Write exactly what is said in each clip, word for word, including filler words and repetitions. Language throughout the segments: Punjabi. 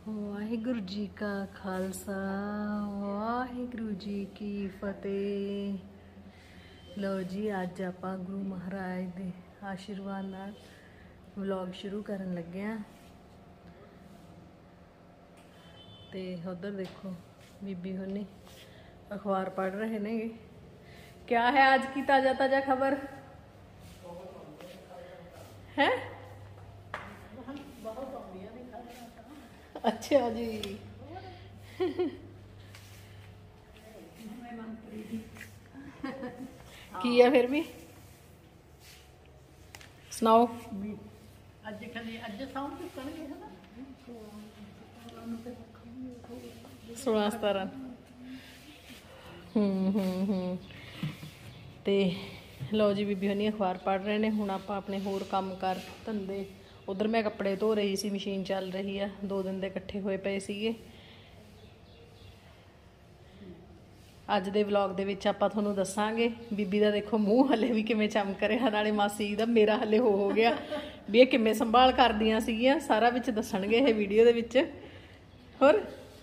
वाहिगुरु जी का खालसा वाहिगुरु जी की फतेह। लो जी अज आप गुरु महाराज के आशीर्वाद नाल व्लॉग शुरू करन लगे हैं। ते उधर देखो बीबी होनी अखबार पढ़ रहे ने। क्या है आज की ताजा ताजा खबर है? अच्छा जी की है फिर भी सुनाओ। सोलह सतारह हम्म हम्म हम्म ते लो जी बीबी होनी अखबार पढ़ रहे ने। हुण आपां अपने होर काम कर धंधे। उधर मैं कपड़े धो रही सी, मशीन चल रही है। दो दिन दे इकट्ठे होए पे सीगे। अज दे व्लॉग दे विच आपां तुहानूं दस्सांगे बीबी दा देखो मूँह हले भी किवें चमक रिहा, नाले मासी दा मेरा हले हो हो गया भी ये किवें संभाल करदियां सीगियां। सारा विच दस्सणगे ये वीडियो दे विच। होर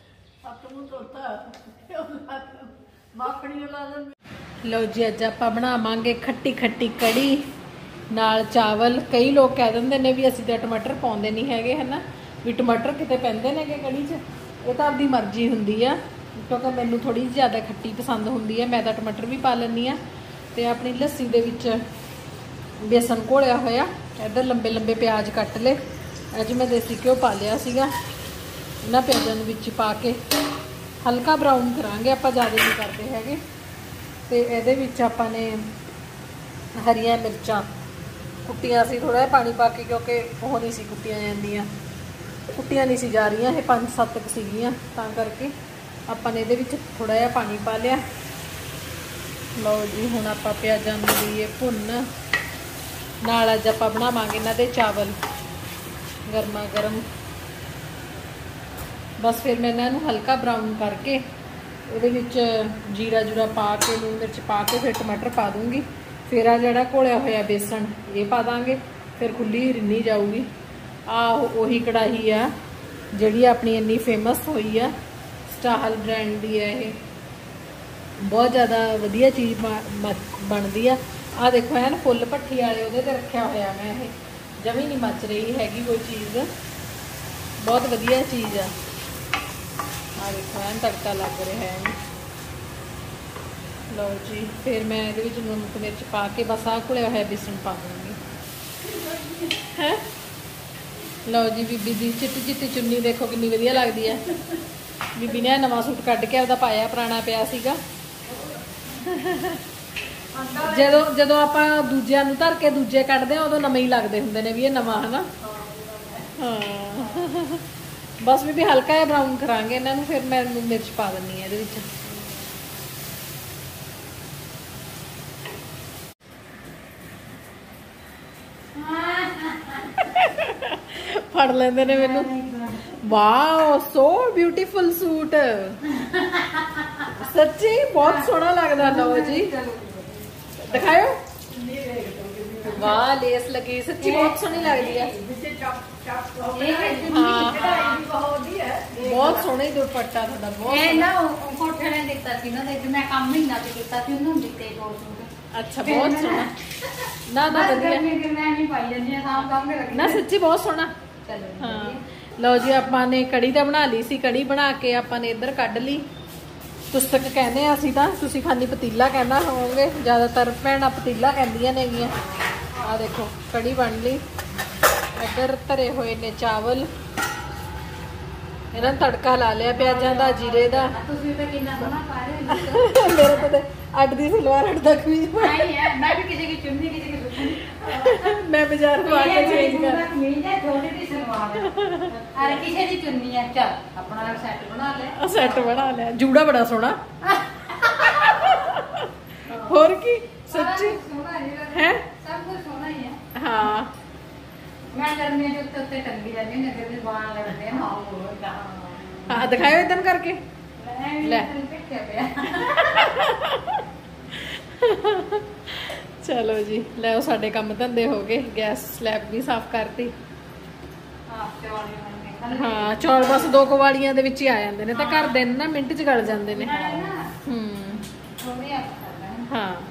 लो जी अज आपां बनावांगे खट्टी खट्टी कड़ी नाल चावल। कई लोग कह देंदे ने भी असीं तां टमाटर पाउंदे नहीं हैगे, है ना, भी टमाटर किते पैंदे ने कि कड़ी च। ये तां आपदी मर्जी हुंदी आ, क्योंकि मैनूं थोड़ी ज़्यादा खट्टी पसंद हुंदी है। मैं तां टमाटर भी पा लैंदी आ। ते अपनी लस्सी दे विच बेसन घोलिया होया। इधर लंबे लंबे प्याज कट ले। अज मैं देसी घ्यो पा लिया सीगा। इन्हां प्याज़ां नूं विच पा के हल्का ब्राउन करांगे, आपां ज़्यादा नहीं करदे हैगे। ते इहदे विच आपां ने हरियां मिर्चां कुट्टियां सी, थोड़ा जिहा पानी पा के, क्योंकि वो नहीं सी कुट्टियां जांदियां, कुट्टियां नहीं सी जा रही। ये पांच सत्त क सीगियां, तां करके आपां ने इहदे विच थोड़ा जिहा पानी पा लिया। लो जी हुण आपां प्याज़ां नूं लईए भुन्न। नाल अज आपां बनावांगे इन्हां दे चावल गर्मा गर्म। बस फिर मैं इन्हां नूं हल्का ब्राउन करके इहदे विच जीरा जूरा पा के, लूण मिर्च पा के, फिर टमाटर पा दूँगी। फिर आ जिहड़ा घोलिया होया बेसन ये पा दांगे। फिर खुली रिन्नी जाऊगी। आ उही कढ़ाई आ जिहड़ी अपनी इन्नी फेमस हुई है, स्टाहल ब्रांड की है। ये बहुत ज़्यादा वधिया चीज़ बनती है। आ देखो है ना फुल भट्ठी वाले उहदे ते रखिया होया मैं। ये जमी नहीं मच रही हैगी कोई चीज़, बहुत वधिया चीज़ आ। आ देखो है तड़का लग रहा है। लो जी फिर मैं ये नमक मिर्च पा के बस आ घुलिया होया बेसन पा दूँगी। है लो जी बीबी दी चिट्टी चिट्टी चुन्नी देखो कितनी वधिया लगती है। बीबी ने नवा सूट कढ़ के आपदा पाया, पुराना पिया सीगा। जदों जदों आपां दूजिਆਂ ਨੂੰ धर के दूजे कढ़दे उदों नवे ही लगते हुंदे ने भी ये नवा, है ना। हाँ बस भी हल्का जिहा ब्राउन करांगे इन्हां नूं। फिर मैं मिर्च पा दिंदी है इहदे विच। फड़ लेंदे ने मैनू। वाओ सो ब्यूटीफुल सूट, सच्ची बहुत सोहना लगदा। लो जी दिखाओ। वाह लेस लगी, सच्ची बहुत सोहनी लगदी है। हाँ बहुत सोहना ही दुपट्टा तुहाडा। बहुत अच्छा बहुत सोहना ना ना ना सच्ची बहुत सोहना। हाँ लो जी आपां ने कड़ी तो बना ली सी। कड़ी बना के आपां ने इधर कढ़ ली। तुस्तक कहने असीं तां, तुसीं खानी पतीला कहना होवोगे। ज़्यादातर भैणां पतीला कहंदियां नेगियां। आ देखो कड़ी बन ली। इधर धरे हुए ने चावल, इन्हां तड़का ला लिया प्याज़ां दा, जीरे दा। मेरे तो अड्ड दी सलवार अड्ड दा कमीज मैं बाजार आके चेंज कर सैट बना लिया। जूड़ा बड़ा सोहना होर की सच्ची है। हाँ हाँ दिखाओ इधर करके ले। चलो जी लै साडे काम धंधे हो गए। गैस स्लैब भी साफ करती। ਹਾਂ ਚੌਲ ਬਸ ਦੋ ਕਵਾੜੀਆਂ ਦੇ ਵਿੱਚ ਹੀ ਆ ਜਾਂਦੇ ਨੇ ਤਾਂ ਘਰ ਦੇ ਨਾ ਮਿੰਟ ਚ ਗਲ ਜਾਂਦੇ ਨੇ। ਹੂੰ ਹਾਂ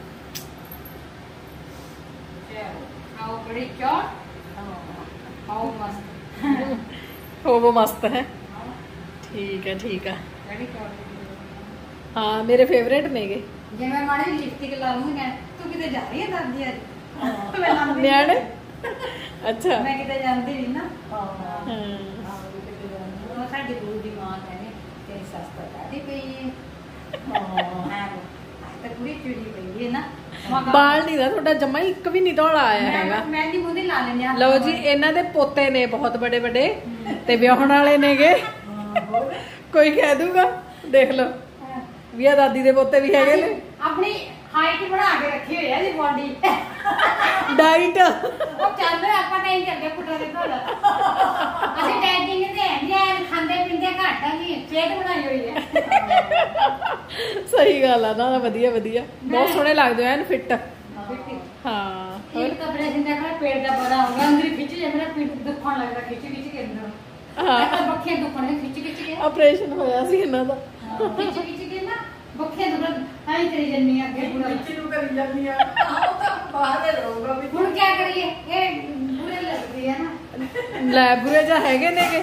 आओ बड़ी चौल आओ मस्त हो वो मस्त है। ठीक है ठीक है बड़ी चौल हाँ मेरे फेवरेट नेगे जे मैं माड़ी लिपस्टिक ला लूंगी ना तू किते जा रही है दादी आज मैं लाऊंगी न्याणे अच्छा मैं किते जानती नहीं ना हां हाँ ਉਹ ਸਾਡੀ ਗੁਰੂ ਦੀ ਮਾਂ ਕਹਿੰਦੇ ਤੇਰੀ ਸੱਸ ਤਾਂ ਕਾਹਦੀ ਪਈ ਹੈ ਹਾਂ ਤਾਂ ਕੁੜੀ ਚਿੜੀ ਪਈ ਹੈ ਨਾ ਬਾਲ ਨਹੀਂ ਦਾ ਤੁਹਾਡਾ ਜਮਾ ਹੀ ਇੱਕ ਵੀ ਨਹੀਂ ਧੌਲਾ ਆਇਆ ਹੈਗਾ। ਮੈਂ ਨਹੀਂ ਮੂੰਹ ਲਾ ਲੈਣੇ ਆ ਲਓ ਜੀ ਇਹਨਾਂ ਦੇ ਪੋਤੇ ਨੇ ਬਹੁਤ ਵੱਡੇ ਵੱਡੇ ਤੇ ਵਿਆਹਣ ਵਾਲੇ ਨੇਗੇ ਕੋਈ ਕਹਿ ਦੂਗਾ ਦੇਖ ਲਓ ਵੀ ਆ ਦਾਦੀ ਦੇ ਪੋਤੇ ਵੀ ਹੈਗੇ ਨੇ। ਆਪਣੀ ਹਾਈਟ ਬਣਾ ਕੇ ਰੱਖੀ ਹੋਈ ਹੈ ਦੀ ਬੋਡੀ ਡਾਈਟ ਉਹ ਚੱਲ ਰਿਹਾ ਆਪਾਂ ਨਹੀਂ ਚੱਲਦੇ ਪੁੱਟਾ ਦੇ ਘਰ ਅਸੀਂ ਡਾਈਟਿੰਗ ਤੇ ਨਹੀਂ ਖਾਂਦੇ ਪੀਂਦੇ ਘੱਟ ਆ ਜੀ ਸਿਹਤ ਬਣਾਈ ਹੋਈ ਹੈ। ਸਹੀ ਗੱਲ ਆ ਨਾ ਵਧੀਆ ਵਧੀਆ ਬਹੁਤ ਸੋਹਣੇ ਲੱਗਦੇ ਐਨ ਫਿੱਟ ਹਾਂ ਇਹ ਤਾਂ ਬੜੇ ਜਿੰਦਾ ਕਰ ਪੇਟ ਦਾ ਬੜਾ ਹੋ ਗਿਆ ਅੰਦਰ ਖਿੱਚ ਜੇ ਮੇਰਾ ਪੇਟ ਦੁਖਣ ਲੱਗਦਾ ਖਿੱਚ ਖਿੱਚ ਕੇ ਅੰਦਰ ਹਾਂ ਤਾਂ ਬੱਖੀਆਂ ਦੁਖਣ ਦੇ ਖਿੱਚ ਖਿੱਚ ਕੇ ਆਪਰੇਸ਼ਨ ਹੋਇਆ ਸੀ ਇਹਨਾਂ ਦਾ ਖਿੱਚ ਖਿੱਚ ਕੇ ਨਾ ਬੱਖੀਆਂ ਦੁਖਣ ਆਈ ਤੇਰੀ ਜੰਮੀ ਅੱਗੇ ਪੂਰਾ ਖਿੱਚ ਨੂੰ ਕਰੀ ਜਾਂਦੀ ਆ ਉਹ ਤਾਂ ਬਾਹਰ ਦੇ ਰਹੂਗਾ ਵੀ ਹੁਣ ਕੀ ਕਰੀਏ ਇਹ ਬੁਰੇ ਲੱਗਦੇ ਆ ਨਾ ਲੈ ਬੁਰੇ ਜਾ ਹੈਗੇ ਨੇਗੇ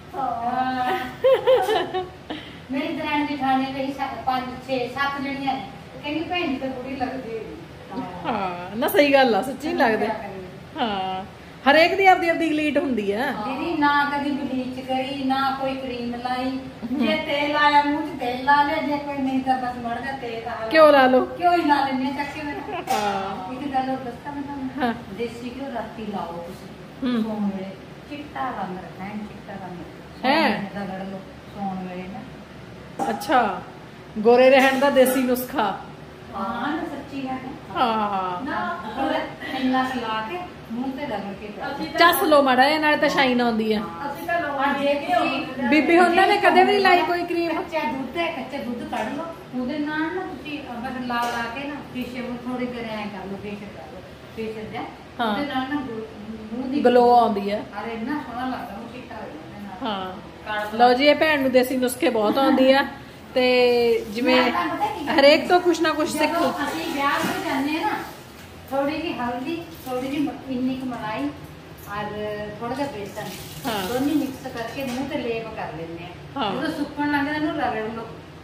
ਮੇਰੀ ਦਰਾਣੀ ਜਠਾਣੀ ਕਹੀ ਪੰਜ ਛੇ ਸੱਤ ਜਣੀਆਂ ਨੇ ਕਹਿੰਦੀ ਭੈਣ ਜੀ ਤਾਂ ਬੁਰੀ ਲੱਗਦੀ ਹਾਂ ਨਾ ਸਹੀ ਗੱਲ ਆ ਸੱਚੀ ਲੱਗਦੇ ਹਾਂ ਹਰੇਕ ਦੀ ਆਪਦੀ ਆਪਦੀ ਗਲੀਟ ਹੁੰਦੀ ਆ ਦੀਦੀ ਨਾ ਕਦੀ ਬਲੀਚ ਕਰੀ ਨਾ ਕੋਈ ਕਰੀਮ ਲਾਈ ਜੇ ਤੇਲ ਆਇਆ ਮੂੰਹ 'ਚ ਤੇਲ ਲਾ ਲਿਆ ਜੇ ਕੋਈ ਨਹੀਂ ਤਾਂ ਬਸ ਮੜ ਜਾ ਤੇਲ ਆ ਕਿਉਂ ਲਾ ਲਓ ਕਿਉਂ ਹੀ ਲਾ ਲੈਣੇ ਚੱਕੇ ਮੈਂ ਹਾਂ ਇੱਕ ਗੱਲ ਹੋਰ ਦੱਸਾਂ ਮੈਂ ਹਾਂ। ਤੁਹਾਨੂੰ ਦੇਸੀ ਘਿਓ ਰਾਤੀ ਲਾਓ ਤੁਸੀਂ ਹੂੰ। ਸੌਣ ਵੇਲੇ ਚਿੱਟਾ ਰੰਗ ਰੱਖਣਾ ਹੈ ਚਿੱਟਾ ਰੰਗ ਹੈਂ? ਦਾ ਗੜ ਲਓ ਸੌਣ ਵੇਲੇ ਨਾ ਅੱਛਾ ਗੋਰੇ ਰਹਿਣ ਦਾ ਦੇਸੀ ਨੁਸਖਾ ਹਾਂ ਨਾ ਸੱਚੀ ਗੱਲ ਹੈ ਹਾਂ ਨਾ ਇੰਨਾ ਸਲਾ ਕੇ ਮੂੰਹ ਤੇ ਰਗੜ ਕੇ ਅਸੀਂ ਤਾਂ ਚੱਸ ਲੋ ਮਾੜਾ ਜਿਹਾ ਨਾਲੇ ਤਾਂ ਸ਼ਾਈਨ ਆਉਂਦੀ ਆ ਅਸੀਂ ਤਾਂ ਹਾਂ ਲਾਉਣਾ ਜੇ ਤੁਸੀਂ ਬੀਬੀ ਉਹਨਾਂ ਨੇ ਕਦੇ ਵੀ ਨਹੀਂ ਲਾਈ ਕੋਈ ਕਰੀਮ ਕੱਚਾ ਦੁੱਧ ਹੈ ਕੱਚਾ ਦੁੱਧ ਕੱਢ ਲਓ ਉਹਦੇ ਨਾਲ ਨਾ ਤੁਸੀਂ ਬਸ ਲਾ ਲਾ ਕੇ ਨਾ ਫੇਸ਼ੀਅਲ ਨੂੰ ਥੋੜੀ ਦੇਰ ਐਂ ਕਰ ਲਓ ਫੇਸ਼ੀਅਲ ਕਰ ਲਓ ਫੇਸ਼ੀਅਲ ਦਾ ਹਾਂ। ਉਹਦੇ ਨਾਲ ਨਾ ਮੂੰਹ ਦੀ ਗਲੋ ਆਉਂਦੀ ਆ ਅਰੇ ਇੰਨਾ ਸੋਹਣਾ ਲੱਗਦਾ ਉਹ ਚਿੱਟਾ ਹੋ ਜਾਂਦਾ ਨਾਲ ਹਾਂ ਕਾਲਾ ਲਓ ਜੀ ਇਹ ਭੈਣ ਨੂੰ ਦੇਸੀ ਨੁਸਖੇ ਬਹੁਤ ਆਉਂਦੀ ਆ ਤੇ ਜਿਵੇਂ ਹਰੇਕ ਤੋਂ ਕੁਛ ਨਾ ਕੁਛ ਸਿੱਖ ਜਦੋਂ ਅਸੀਂ ਵਿਆਹ ਤੇ ਜਾਂਦੇ ਆ ਨਾ ਥੋੜੀ ਜਿਹੀ ਹਲਦੀ ਥੋੜੀ ਜਿਹੀ ਇੰਨੀ ਕੁ ਮਲਾਈ और थोड़ा सा बेसन हाँ। दोनों मिक्स करके मुंह पे लेप कर लेने हाँ। ਜਦੋਂ ਸੁੱਕਣ ਲੱਗਦਾ ਇਹਨੂੰ ਰਗੜ ਲਓ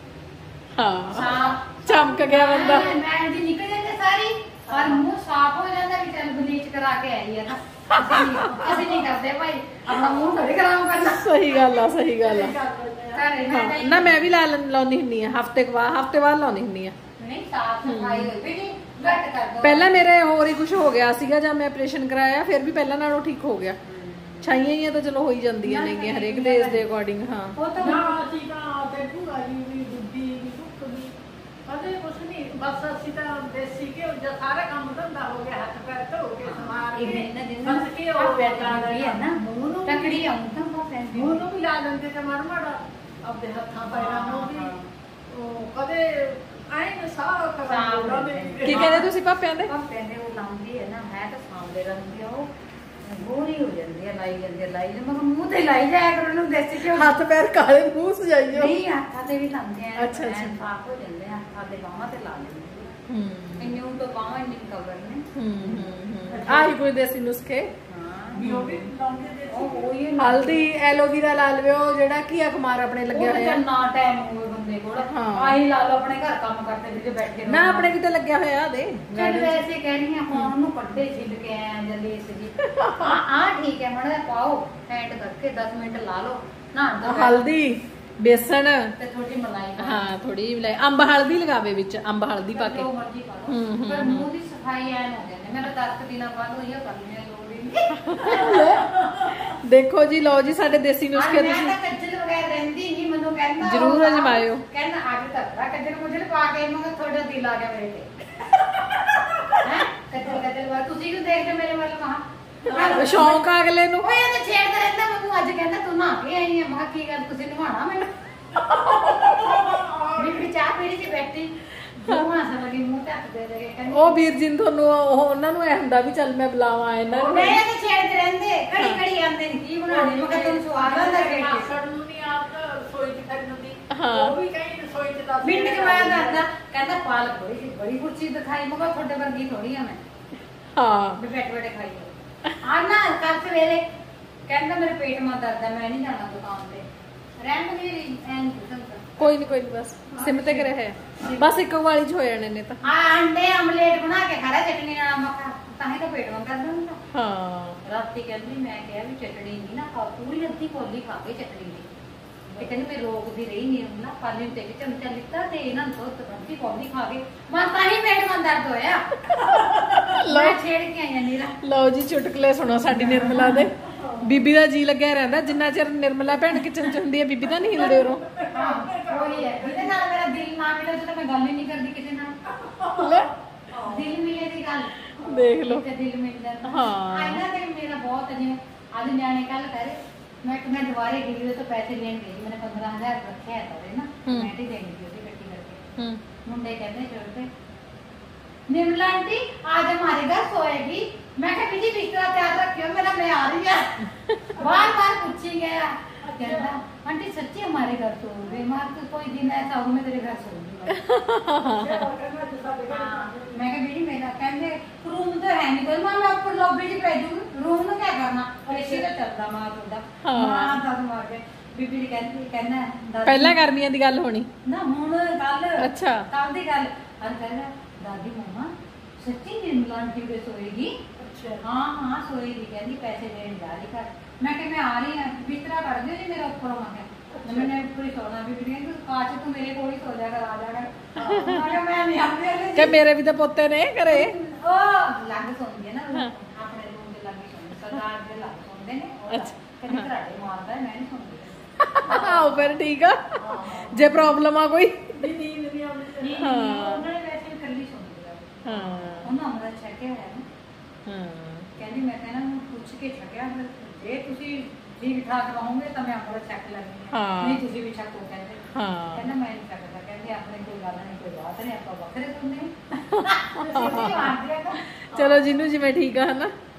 ਹਾਂ ਸਾਫ ਚਮਕ ਗਿਆ ਬੰਦਾ ਮੈਂ ਜੀ ਨਿਕਲ ਜਾਂਦੇ ਸਾਰੀ ਔਰ ਮੂੰਹ ਸਾਫ ਹੋ ਜਾਂਦਾ ਵੀ ਚੱਲ ਬਲੀਚ ਕਰਾ ਕੇ ਆਈ ਹੈ ਨਾ ਅਸੀਂ ਨਹੀਂ- ਅਸੀਂ ਨਹੀਂ ਕਰਦੇ ਭਾਈ ਆਪਣਾ ਮੂੰਹ ਥੋੜੀ ਖਰਾਬ ਕਰਨਾ ਸਹੀ ਗੱਲ ਆ ਸਹੀ ਗੱਲ ਆ ਘਰੇ ਨਾ ਹਾਂ ਨਾ ਮੈਂ ਵੀ ਲਾ ਲੈਂ- ਲਾਉਂਦੀ ਹੁੰਨੀ ਆ ਹਫਤੇ ਬਾਅਦ ਹਫਤੇ ਬਾਅਦ ਲਾਉਂਦੀ ਹੁੰਨੀ ਆ ਨਹੀਂ ਸਾਫ ਸਫਾਈ ਹੋਈ ਵੀ ਨਹੀਂ ਘੱਟ ਕਰ ਦੋ ਪਹਿਲਾਂ ਮੇਰੇ ਹੋਰ ਹੀ ਕੁਝ ਹੋ ਗਿਆ ਸੀਗਾ ਜਦ ਮੈਂ ਆਪਰੇਸ਼ਨ ਕਰਾਇਆ ਫਿਰ ਵੀ ਪਹਿਲਾਂ ਨਾਲੋਂ ਠੀਕ ਹੋ ਗਿਆ ਛਾਈਆਂ ਹੀ ਆ ਤਾਂ ਚਲੋ ਹੋ ਹੀ ਜਾਂਦੀਆਂ ਨੇਗੀਆਂ ਹਰੇਕ ਦੇ ਇਸ ਦੇ ਅਕੋਰਡਿੰਗ ਹਾਂ ਉਹ ਤਾਂ ਨਾ ਅਸੀਂ ਤਾਂ ਤੇ ਭੂਆ ਜੀ ਵੀ ਦੁੱਧੀ ਵੀ ਦੁੱਖ ਵੀ ਕਦੇ ਕੁਛ ਨਹੀਂ ਬਸ ਅਸੀਂ ਤਾਂ ਦੇਸੀ ਘਿਓ ਦਾ ਸਾਰਾ ਕੰਮ ਧੰਦਾ ਹੋ ਗਿਆ ਹੱਥ ਪੈਰ ਧੋ ਕੇ ਸਮਾਰ ਇਹ ਕੇ ਇਹਨਾਂ ਦੇ ਬਸ ਘਿਓ ਵੀ ਹੈ ਨਾ ਮੂੰਹ ਨੂੰ ਤਕੜੀ ਆਉਂ ਤਾਂ ਬਹੁਤ ਪੈਂਦੀ ਮੂੰਹ ਨੂੰ ਵੀ ਲਾ ਲੈਂਦੇ ਤੇ ਮੜ ਮੜ ਆਪਦੇ ਹੱਥਾਂ ਪੈਰਾਂ ਨੂੰ ਵੀ ਉਹ ਕਦੇ ਆਏ ਨਾ ਸਾਹ ਕਰਾ ਕੀ ਕਹਿੰਦੇ ਤੁਸੀਂ ਪਾਪਿਆਂ ਦੇ ਪਾਪੇ ਨੇ ਉਹ ਲਾਉਂਦੀ ਹੈ ਨਾ ਮੈਂ ਤਾਂ ਸਾਹਮਣੇ ਰਹਿੰਦੀ ਆ ਉਹ ਗੋਰੀ ਹੋ ਜਾਂਦੀ ਹੈ ਲਾਈ ਜਾਂਦੀ ਹੈ ਲਾਈ ਜਾਂਦੀ ਮੈਂ ਕਿਹਾ ਮੂੰਹ ਤੇ ਲਾਈ ਜਾਇਆ ਕਰੋ ਉਹਨੂੰ ਦੇਸੀ ਘਿਓ ਹੱਥ ਪੈਰ ਕਾਲੇ ਮੂੰਹ ਸਜਾਈਓ ਨਹੀਂ ਹੱਥਾਂ ਤੇ ਵੀ ਲਾਉਂਦੇ ਆ ਅੱਛਾ, ਅੱਛਾ। ਐਨ ਸਾਫ਼ ਹੋ ਜਾਂਦੇ ਆ ਹੱਥਾਂ ਤੇ ਬਾਹਾਂ ਤੇ ਲਾ ਲੈਂਦੇ ਹੂੰ ਇੰਨੇ ਉਹ ਤਾਂ ਬਾਹਾਂ ਇੰਨੀ ਕਵਰ ਨੇ ਹੂੰ ਆਹੀ ਕੋਈ ਦੇਸੀ ਨੁਸਖੇ ਹਾਂ ਵੀ ਉਹ ਵੀ ਲਾਉਂਦੇ ਦੇ ਉਹ ਉਹੀ ਹਲਦੀ ਐਲੋਵੀਰਾ ਲਾ ਲਵਿਓ ਜਿਹੜਾ ਕੀ ਅਖਮਾਰ ਆਪਣੇ ਲੱਗਿਆ ਉਹ ਹੋਇਆ ਤਾਂ ਨਾ ਟਾਈਮ ਹੋਵੇ ਬੰਦੇ ਕੋਲ ਹਾਂ। ਆਹੀ ਲਾ ਲਓ ਆਪਣੇ ਘਰ ਕੰਮ ਕਰਦੇ ਵੀ ਜੇ ਬੈਠੇ ਰਹੋ ਨਾ ਆਪਣੇ ਵੀ ਤਾਂ ਲੱਗਿਆ ਹੋਇਆ ਦੇ ਚੱਲ ਵੈਸੇ ਕਹਿ ਰਹੀ ਹਾਂ ਹੁਣ ਉਹਨੂੰ ਪੱਟੇ ਛਿੱਲ ਕੇ ਆਇਆ ਜਾਂ ਲੇਸ ਜੀ ਆ ਆ ਠੀਕ ਹੈ ਮੜਾ ਪਾਓ ਹੈਂਡ ਕਰਕੇ ਦਸ ਮਿੰਟ ਲਾ ਲਓ ਨਾ ਹਲਦੀ ਬੇਸਣ ਤੇ ਥੋੜੀ ਮਲਾਈ ਪਾ ਹਾਂ ਥੋੜੀ ਜਿਹੀ ਮਲਾਈ ਅੰਬ ਹਲਦੀ ਲਗਾਵੇ ਵਿੱਚ ਅੰਬ ਹਲਦੀ ਪਾ ਕੇ ਜੋ ਮਰਜ਼ੀ ਪਾ ਲਓ ਹੂੰ, ਹੂੰ, ਪਰ ਹੂੰ। ਮੂੰਹ ਦੀ ਸਫਾਈ ਐਨ ਹੋ ਜਾਂਦੀ ਮੇਰਾ ਦਸ ਦਿਨਾਂ ਬਾਅਦ ਹੋਈ ਆ ਕਰਨੀ ਹੈ ਲੋੜ ਹੀ ਨਹੀਂ ਦੇਖੋ ਜੀ ਲਓ ਜੀ ਸਾਡੇ ਦੇਸੀ ਨੁਸਖੇ ਮੈਂ ਤੁਸੀਂ ਤਾਂ ਕੱਜਲ ਵਗੈਰ ਰਹਿੰਦੀ ਨਹੀਂ ਮੈਨੂੰ ਕਹਿੰਦਾ ਜ਼ਰੂਰ ਉਹ ਅਜਮਾਇਓ। ਕਹਿੰਦਾ ਅੱਜ ਤੱਕ ਰਾ ਕੱਜਲ ਕੁਜਲ ਪਾ ਕੇ ਮੈਂ ਕਿਹਾ ਤੁਹਾਡਾ ਦਿਲ ਆ ਗਿਆ ਮੇਰੇ ਤੇ ਹੈ ਕੱਜਲ ਕੱਜਲ ਵਾ ਤੁਸੀਂ ਕਿਉਂ ਦੇਖਦੇ ਮੇਰੇ ਵੱਲ ਕਹਾ ਸ਼ੌਂਕ ਆ ਅਗਲੇ ਨੂੰ ਓਏ ਇਹ ਤਾਂ ਛੇੜਦਾ ਰਹਿੰਦਾ ਮੈਨੂੰ ਅੱਜ ਕਹਿੰਦਾ ਤੂੰ ਨਹਾ ਕੇ ਆਈ ਹੈ ਮੈਂ ਕਿਹਾ ਕੀ ਗੱਲ ਤੁਸੀਂ ਨਹਾਉਣਾ ਮੈਨੂੰ ਬੀਬੀ ਚਾਹ ਪੀਣੀ ਸੀ ਬੈਠੀ ਦੋਵਾਂ ਸਭ ਮੂੰਹ ਤੇ ਹੱਥ ਦੇ ਦੇ ਕੇ ਕਹਿੰਦੇ ਉਹ ਵੀਰ ਜੀ ਨੂੰ ਤੁਹਾਨੂੰ ਉਹ ਉਹਨਾਂ ਨੂੰ ਐ ਹੁੰਦਾ ਵੀ ਚੱਲ ਮੈਂ ਬੁਲਾਵਾਂ ਇਹਨਾਂ ਨੂੰ। ਮੈਂ ਤੇ ਛੇੜਦੇ ਰਹਿੰਦੇ ਘੜੀ ਘੜੀ ਆਉਂਦੇ ਨੇ ਕੀ ਬਣਾਉਣੇ ਮੈਂ ਕਿਹਾ ਤੁਹਾਨੂੰ ਸਵਾਦ ਆਉਂਦਾ ਪੇਟ ਮਾਸੜ ਨੂੰ ਨਹੀਂ ਆਪ ਰਸੋਈ ਚ ਕਰਨ ਦੀ ਹਾਂ। ਉਹ ਵੀ ਕਹੀਂ ਰਸੋਈ ਚ ਦੱਸ ਮਿੰਟ ਕੇ ਬਾਅਦ ਆਉਂਦਾ ਕਹਿੰਦਾ ਪਾਲਕ ਬੜੀ ਬੜੀ ਕੁਰਸੀ ਦਿਖਾਈ ਮੈਂ ਕਿਹਾ ਤੁਹਾਡੇ ਵਰਗੀ ਥੋੜੀ ਆ ਮੈਂ ਹਾਂ ਵੀ ਬੈਠ ਬੈਠੇ ਖਾਈ ਆ ਨਾ ਕੱਲ ਸਵੇਰੇ ਕਹਿੰਦਾ ਮੇਰੇ ਪੇਟ ਮਾ ਦਰਦ ਹੈ ਮੈਂ ਨਹੀਂ ਜਾਣਾ ਦੁਕਾਨ ਤੇ ਰਹਿਣ ਦੇ ਮੇਰੀ ਐਨ ਕਿਸਮ ਕੋਈ ਨਹੀਂ ਕੋਈ ਨਹੀਂ ਬਸ ਸਿਮ ਤੇ ਕਰਿਆ ਹੈ ਬਸ ਇੱਕ ਵਾਲੀ ਚ ਹੋ ਜਾਣੇ ਨੇ ਤਾਂ। ਆ ਅੰਡੇ ਆਮਲੇਟ ਬਣਾ ਕੇ ਖਾ ਰਿਹਾ ਚਟਨੀ ਨਾਲ ਮੱਖਾ ਤਾਂ ਹੀ ਤਾਂ ਪੇਟ ਮਾ ਕਰਦਾ ਹੁੰਦਾ। ਹਾਂ ਰਾਤੀ ਕਹਿੰਦੀ ਮੈਂ ਕਿਹਾ ਵੀ ਚਟਣੀ ਨਹੀਂ ਨਾ ਖਾ ਪੂਰੀ ਅੱਧੀ ਕੋਲੀ ਖਾ ਕੇ ਚਟਣੀ ਦੀ ਤੇ ਕਹਿੰਦੀ ਮੈਂ ਰੋਕਦੀ ਰਹੀ ਨਹੀਂ ਹੁੰਦਾ ਪਾਣੀ ਤੇ ਇੱਕ ਚਮਚਾ ਲਿੱਤਾ ਤੇ ਇਹਨਾਂ ਨੂੰ ਤੋਂ ਅੱਧੀ ਕੋਲੀ ਖਾ ਕੇ ਮੈਂ ਤਾਂ ਹੀ ਪੇਟ ਮਾ ਦਰਦ ਹੋਇਆ ਮੈਂ ਛੇੜ ਕੇ ਆਈ ਨੀਰਾ। ਲਓ ਜੀ ਚੁਟਕਲੇ ਸੁਣੋ ਸਾਡੀ ਨਿਰਮਲਾ ਦੇ। ਬੀਬੀ ਦਾ ਜੀ ਲੱਗਿਆ ਰਹਿੰਦਾ ਜਿੰਨਾ ਚਿਰ ਨਿਰਮਲਾ ਭੈਣ ਕਿਚਨ ਚ ਹੁੰਦੀ ਹੈ ਬੀਬੀ ਦਾ ਨਹੀਂ ਹਿਲਦੇ ਉਰੋਂ। ਹਾਂ ਉਹੀ ਹੈ ਜਿਹਦੇ ਨਾਲ ਮੇਰਾ ਦਿਲ ਨਾ ਮਿਲੇ ਤਾਂ ਮੈਂ ਗੱਲ ਹੀ ਨਹੀਂ ਕਰਦੀ ਕਿਸੇ ਨਾਲ। ਲੈ ਦਿਲ ਮਿਲੇ ਦੀ ਗੱਲ ਦੇਖ ਲਓ। ਤੇ ਦਿਲ ਮਿਲ ਜਾਂਦਾ। ਹਾਂ। ਇਹਨਾਂ ਦੇ ਮੇਰਾ ਬਹੁਤ ਜਿਵੇਂ ਅੱਜ ਨਿਆਣੇ ਕੱਲ ਕਰੇ ਮੈਂ ਕਿ ਮੈਂ ਦੁਬਾਰੇ ਗਈ ਤੋਂ ਪੈਸੇ ਲੈਣ ਗਈ ਮੈंने पंद्रह हज़ार ਰੱਖਿਆ ਹੈ ਤਾਂ ਨਾ ਮੈਂ ਤੇ ਦੇਣੀ ਸੀ ਉਹਦੀ ਇਕੱਠੀ ਕਰਕੇ। ਹੂੰ मुंडे कहते चलते निर्मला आंटी आज हमारे घर सोएगी मैं कहा बीजी बिस्तर तैयार रखियो मेरा मैं आ रही है बार बार पूछी गया कहता आंटी सच्ची हमारे घर सोओगे मार तो कोई दिन ऐसा हो मैं तेरे घर सोऊंगी। मैं कहा बीजी मेरा कहते रूम तो है नहीं कोई मैं ऊपर लॉबी च भेजूंगी रूम में क्या करना ऐसे तो चलता मां तुदा मां दस मार के ਬੀਬੀ ਜੀ ਕਹਿੰਦੀ ਕਹਿੰਦਾ ਪਹਿਲਾਂ ਗਰਮੀਆਂ ਦੀ ਗੱਲ ਹੋਣੀ ਨਾ ਹੁਣ ਕੱਲ ਅੱਛਾ ਕੱਲ ਦੀ ਗੱਲ ਅੱਜ ਕਹਿੰਦਾ ਦਾਦੀ ਮਮਾ ਸੱਚੀ ਨਿਰਮਲਾ ਆਂਟੀ ਦੇ ਸੋਏਗੀ ਅੱਛਾ ਹਾਂ ਹਾਂ ਸੋਏਗੀ ਕਹਿੰਦੀ ਪੈਸੇ ਦੇਣ ਜਾ ਰਹੀ ਘਰ ਮੈਂ ਕਿ ਮੈਂ ਆ ਰਹੀ ਹਾਂ ਬਿਸਤਰਾ ਕਰ ਦਿਓ ਜੀ ਮੇਰਾ ਉੱਪਰੋਂ ਆ ਕੇ ਮੈਨੇ ਉੱਪਰ ਹੀ ਸੋਣਾ ਬੀਬੀ ਕਹਿੰਦੀ ਕਾਸ਼ ਤੂੰ ਮੇਰੇ ਕੋਲ ਹੀ ਸੋ ਜਾ ਕਰ ਆ ਜਾਣਾ ਮੈਂ ਕਿਹਾ ਮੈਂ ਨਹੀਂ ਆਉਂਦੀ ਕਿ ਮੇਰੇ ਵੀ ਤਾਂ ਪੋਤੇ ਨੇ ਘਰੇ ਉਹ ਲੱਗ ਸੌਂਦੀ ਹੈ ਨਾ ਆਪਣੇ ਰੂਮ ਦੇ ਲੱਗ ਸੌਂਦੇ ਸਰਦਾਰ ਦੇ ਲੱਗ ਸੌਂਦੇ ਨੇ ਅੱਛਾ ਕਹਿੰਦੀ ਘਰਾੜੇ ਮਾਰਦਾ ਮੈਂ ਨਹੀਂ ਸੌਂਦੀ ਆਹ ਫਿਰ ਠੀਕ ਆ ਜੇ ਪ੍ਰੋਬਲਮ ਆ ਕੋਈ। ਨੀਂਦ ਨਹੀਂ ਆਉਂਦੀ ਹਾਂ ਉਹਨਾਂ ਨੇ ਵੈਸੇ ਵੀ ਇਕੱਲੀ ਸੌਂਦੀ ਆ ਹਾਂ ਉਹਨਾਂ ਅਮਰਾ ਛੱਕਿਆ ਹੋਇਆ ਨਾ ਹਾਂ ਕਹਿੰਦੀ ਮੈਂ ਕਹਿੰਦਾ ਨੂੰ ਪੁੱਛ ਕੇ ਛੱਕਿਆ ਜੇ ਤੁਸੀਂ ਠੀਕ ਠਾਕ ਰਹੋਗੇ ਤਾਂ ਮੈਂ ਅਮਰਾ ਛੱਕ ਲੈਣੀ ਹਾਂ। ਨਹੀਂ ਤੁਸੀਂ ਵੀ ਛੱਕੋ ਕਹਿੰਦੇ ਹਾਂ ਕਹਿੰਦਾ ਮੈਂ ਨਹੀਂ ਛੱਕਦਾ ਕਹਿੰਦੇ ਆਪਣੇ ਕੋਈ ਗੱਲ ਨਹੀਂ ਕੋਈ ਬਾਤ ਨਹੀਂ ਆਪਾਂ ਵੱਖਰੇ ਸੁਣਨੇ ਸਿੱਧੀ ਮਾਰਦੇ ਆ ਚਲੋ ਜਿਹਨੂੰ ਜਿਵੇਂ ਠੀਕ ਆ ਹਨਾ।